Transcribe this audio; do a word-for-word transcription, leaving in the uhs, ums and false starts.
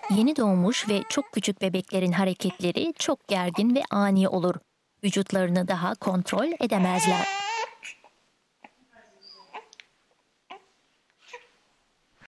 Yeni doğmuş ve çok küçük bebeklerin hareketleri çok gergin ve ani olur. Vücutlarını daha kontrol edemezler.